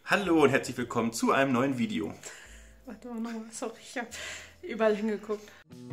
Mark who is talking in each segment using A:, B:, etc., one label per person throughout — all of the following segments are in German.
A: Hallo und herzlich willkommen zu einem neuen Video.
B: Warte mal nochmal, sorry, ich habe überall hingeguckt.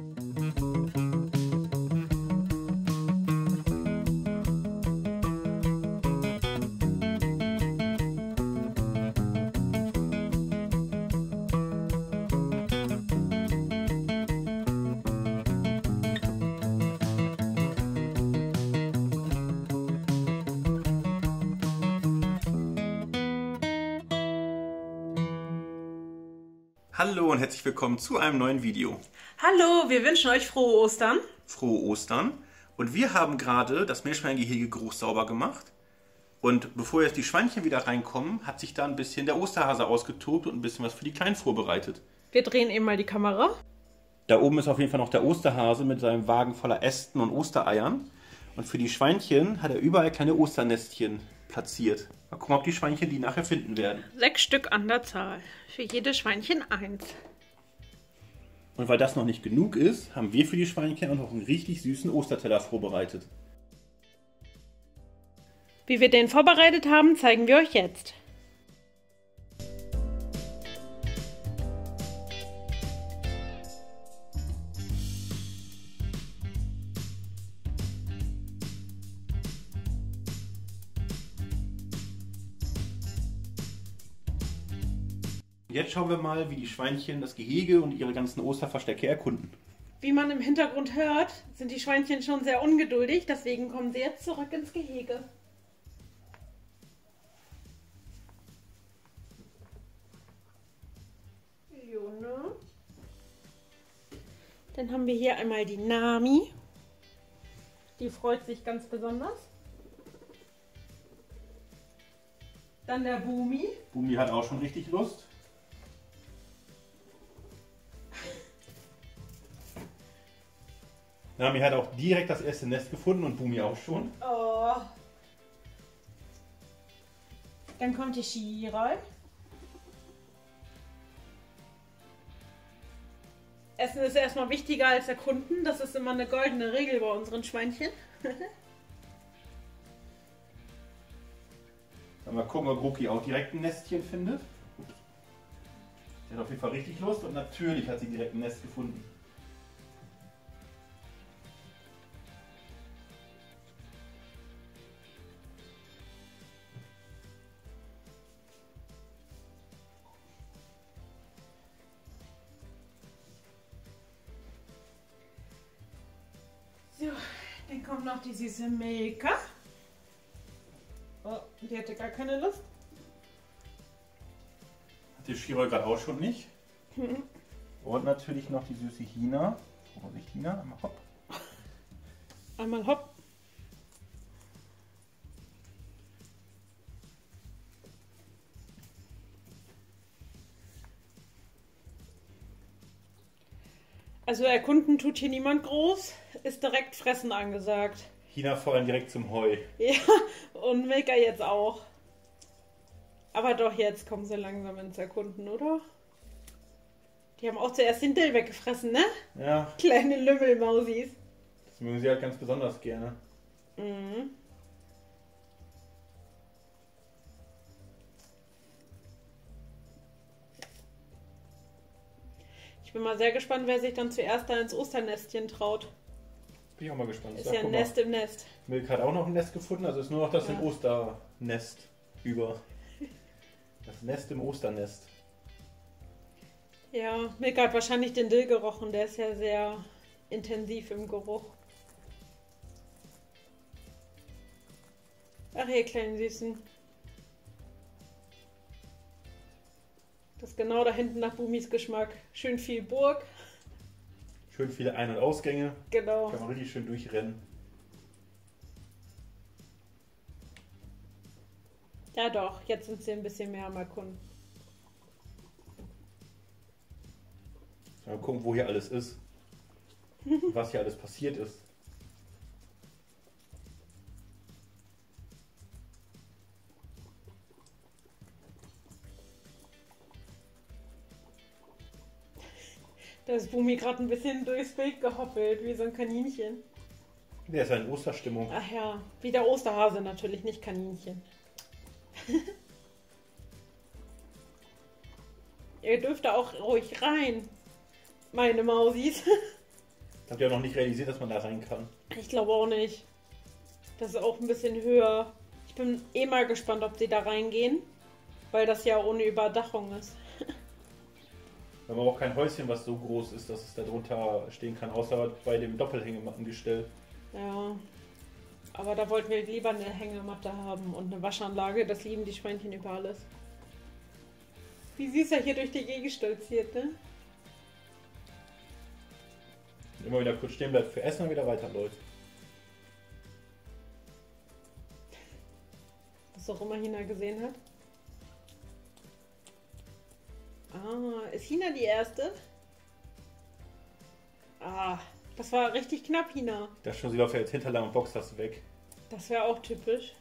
A: Hallo und herzlich willkommen zu einem neuen Video.
B: Hallo, wir wünschen euch frohe Ostern.
A: Frohe Ostern. Und wir haben gerade das Meerschweingehege groß sauber gemacht. Und bevor jetzt die Schweinchen wieder reinkommen, hat sich da ein bisschen der Osterhase ausgetobt und ein bisschen was für die Kleinen vorbereitet.
B: Wir drehen eben mal die Kamera.
A: Da oben ist auf jeden Fall noch der Osterhase mit seinem Wagen voller Ästen und Ostereiern. Und für die Schweinchen hat er überall kleine Osternestchen platziert. Mal gucken, ob die Schweinchen die nachher finden werden.
B: 6 Stück an der Zahl. Für jedes Schweinchen 1.
A: Und weil das noch nicht genug ist, haben wir für die Schweinchen auch noch einen richtig süßen Osterteller vorbereitet.
B: Wie wir den vorbereitet haben, zeigen wir euch jetzt.
A: Jetzt schauen wir mal, wie die Schweinchen das Gehege und ihre ganzen Osterverstecke erkunden.
B: Wie man im Hintergrund hört, sind die Schweinchen schon sehr ungeduldig, deswegen kommen sie jetzt zurück ins Gehege. June. Dann haben wir hier einmal die Nami. Die freut sich ganz besonders. Dann der Bumi.
A: Bumi hat auch schon richtig Lust. Nami hat auch direkt das erste Nest gefunden und Bumi auch schon.
B: Oh. Dann kommt die Shirai. Essen ist erstmal wichtiger als erkunden. Das ist immer eine goldene Regel bei unseren Schweinchen.
A: Dann mal gucken, ob Ruki auch direkt ein Nestchen findet. Sie hat auf jeden Fall richtig Lust und natürlich hat sie direkt ein Nest gefunden.
B: So, dann kommt noch die süße Milka. Oh, die hatte gar keine Lust.
A: Hat die Shirai gerade auch schon nicht. Und natürlich noch die süße Hina. Vorsicht, Hina, einmal hopp.
B: Einmal hopp. Also erkunden tut hier niemand groß, ist direkt fressen angesagt.
A: Hina vor allem direkt zum Heu.
B: Ja, und Milka jetzt auch. Aber doch, jetzt kommen sie langsam ins Erkunden, oder? Die haben auch zuerst den Dill weggefressen, ne?
A: Ja,
B: Kleine Lümmelmausis.
A: das mögen sie halt ganz besonders gerne.
B: Mhm. Ich bin mal sehr gespannt, wer sich dann zuerst da ins Osternestchen traut.
A: Bin ich auch mal gespannt.
B: Ist ja ein Nest im Nest.
A: Milka hat auch noch ein Nest gefunden, also ist nur noch das
B: Ja.
A: im Osternest über. Das Nest im Osternest.
B: Ja, Milka hat wahrscheinlich den Dill gerochen, der ist ja sehr intensiv im Geruch. Ach, ihr kleinen Süßen. Das ist genau da hinten nach Bumis Geschmack. Schön viel Burg.
A: Schön viele Ein- und Ausgänge.
B: Genau.
A: Kann man richtig schön durchrennen.
B: Ja doch, jetzt sind sie ein bisschen mehr am Erkunden.
A: Mal gucken, wo hier alles ist. Was hier alles passiert ist.
B: Da ist Bumi gerade ein bisschen durchs Bild gehoppelt, wie so ein Kaninchen.
A: Der ist ja in Osterstimmung.
B: Ach ja, wie der Osterhase natürlich, nicht Kaninchen. Ihr dürft da auch ruhig rein. Meine Mausis.
A: Habt ihr auch noch nicht realisiert, dass man da rein kann?
B: Ich glaube auch nicht. Das ist auch ein bisschen höher. Ich bin eh mal gespannt, ob sie da reingehen. Weil das ja ohne Überdachung ist.
A: Wir haben aber auch kein Häuschen, was so groß ist, dass es da drunter stehen kann, außer bei dem Doppelhängemattengestell.
B: Ja. Aber da wollten wir lieber eine Hängematte haben und eine Waschanlage. Das lieben die Schweinchen über alles. Wie süß er hier durch die Gegend stolziert, ne?
A: Und immer wieder kurz stehen bleibt für Essen und wieder weiterläuft.
B: Was auch immer Hina gesehen hat. Ah, ist Hina die erste? Ah, das war richtig knapp, Hina.
A: Das schon, sie läuft ja jetzt Hinterlagen und boxt das weg.
B: Das wäre auch typisch.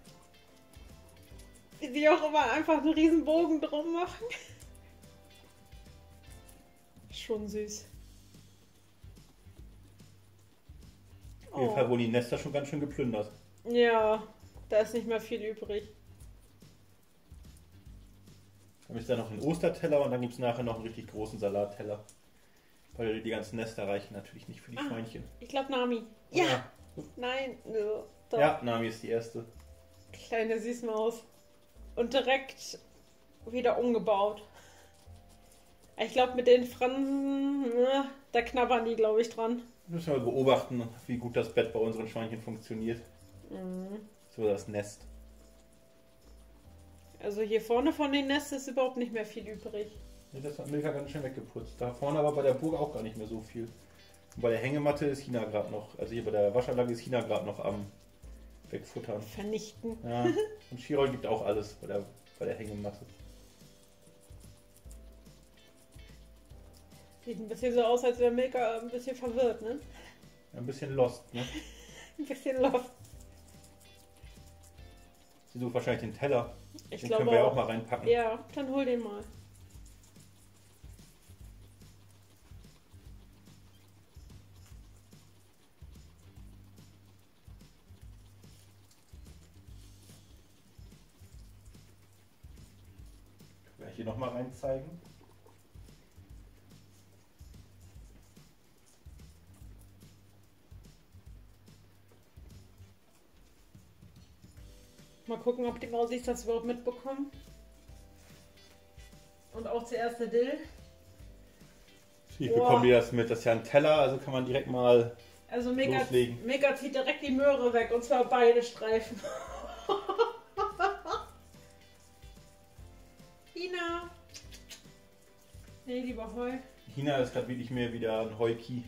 B: Wie sie auch immer einfach einen riesen Bogen drum machen. Schon süß.
A: Auf jeden Fall wurden die Nester schon ganz schön geplündert.
B: Ja, da ist nicht mehr viel übrig.
A: Dann ist da noch ein Osterteller und dann gibt es nachher noch einen richtig großen Salatteller. Weil die ganzen Nester reichen natürlich nicht für die Schweinchen.
B: Ich glaube Nami. Ja. Nein. Doch.
A: Ja, Nami ist die erste.
B: Kleine Süßmaus. Und direkt wieder umgebaut. Ich glaube mit den Fransen, da knabbern die glaube ich dran.
A: Müssen wir beobachten, wie gut das Bett bei unseren Schweinchen funktioniert.
B: Mhm.
A: So das Nest.
B: Also hier vorne von den Nesten ist überhaupt nicht mehr viel übrig.
A: Ja, das hat Milka ganz schön weggeputzt. Da vorne aber bei der Burg auch gar nicht mehr so viel. Und bei der Hängematte ist Hina gerade noch, also hier bei der Waschanlage ist Hina gerade noch am Wegfuttern.
B: Vernichten.
A: Ja, und Chirol gibt auch alles bei der Hängematte.
B: Sieht ein bisschen so aus, als wäre Milka ein bisschen verwirrt, ne?
A: Ja, ein bisschen lost, ne?
B: Ein bisschen lost.
A: Sie sucht wahrscheinlich den Teller.
B: Ich
A: Den
B: glaube
A: können wir ja auch mal reinpacken.
B: Ja, dann hol den mal.
A: Können wir hier nochmal rein zeigen?
B: Mal gucken, ob die Mausis das überhaupt mitbekommen. Und auch zuerst der Dill.
A: Wie bekommen die das mit? Das ist ja ein Teller, also kann man direkt mal
B: Also
A: loslegen.
B: Mega zieht direkt die Möhre weg und zwar beide Streifen. Hina. Nee, lieber Heu.
A: Hina ist gerade wirklich mehr wieder ein Heuki.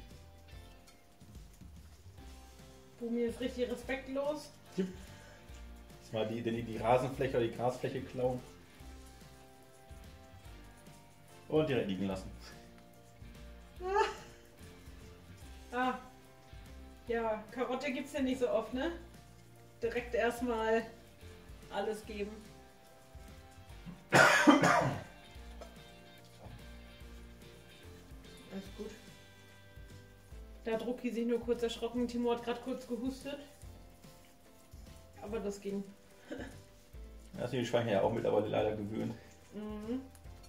B: Bumi ist richtig respektlos.
A: Jetzt mal die Rasenfläche oder die Grasfläche klauen. Und direkt liegen lassen.
B: Ah. Ja, Karotte gibt's ja nicht so oft, ne? Direkt erstmal alles geben. Alles gut. Da hat Ruki sich nur kurz erschrocken. Timo hat gerade kurz gehustet. Aber das ging.
A: Da sind die Schweinchen ja auch mittlerweile leider gewöhnt.
B: Mhm.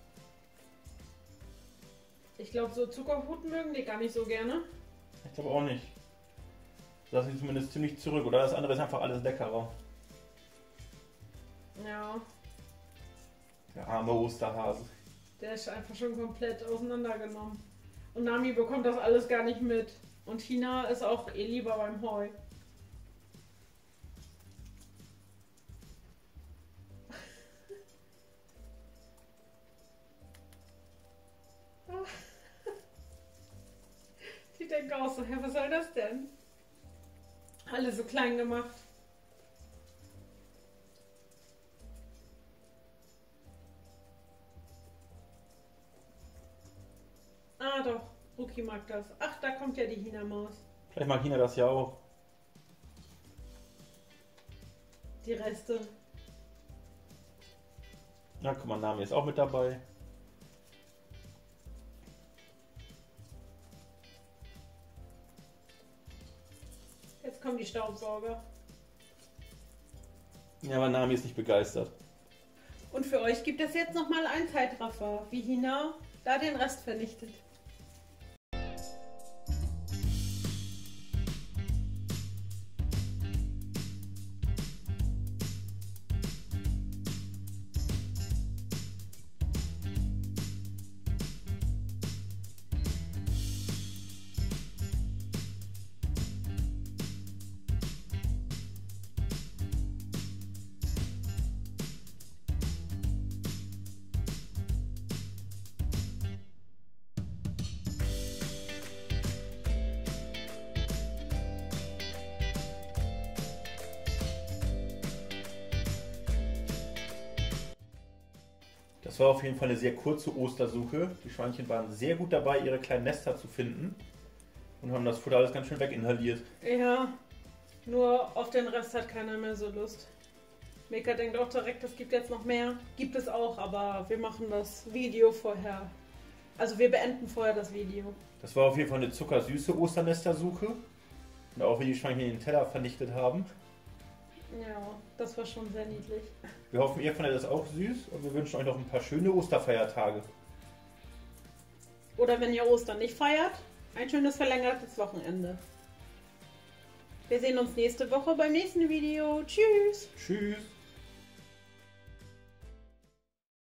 B: Ich glaube, so Zuckerhut mögen die gar nicht so gerne.
A: Ich glaube auch nicht. Das ist zumindest ziemlich zurück. Oder das andere ist einfach alles leckerer.
B: Ja,
A: Der arme Osterhase.
B: der ist einfach schon komplett auseinandergenommen. Und Nami bekommt das alles gar nicht mit. Und Hina ist auch eh lieber beim Heu. Die denken auch so, hä, was soll das denn? Alle so klein gemacht. Ah doch, Ruki mag das. Ach, da kommt ja die Hina-Maus.
A: Vielleicht mag Hina das ja auch.
B: Die Reste.
A: Na, guck mal, Nami ist auch mit dabei.
B: Jetzt kommen die Staubsauger.
A: Ja, aber Nami ist nicht begeistert.
B: Und für euch gibt es jetzt nochmal einen Zeitraffer, wie Hina da den Rest vernichtet.
A: Das war auf jeden Fall eine sehr kurze Ostersuche. Die Schweinchen waren sehr gut dabei, ihre kleinen Nester zu finden und haben das Futter alles ganz schön weginhaliert.
B: Ja, nur auf den Rest hat keiner mehr so Lust. Mika denkt auch direkt, es gibt jetzt noch mehr. Gibt es auch, aber wir machen das Video vorher. Also wir beenden vorher das Video.
A: Das war auf jeden Fall eine zuckersüße Osternestersuche. Und auch wie die Schweinchen den Teller vernichtet haben.
B: Ja, das war schon sehr niedlich.
A: Wir hoffen, ihr fandet das auch süß und wir wünschen euch noch ein paar schöne Osterfeiertage.
B: Oder wenn ihr Ostern nicht feiert, ein schönes verlängertes Wochenende. Wir sehen uns nächste Woche beim nächsten Video. Tschüss!
A: Tschüss!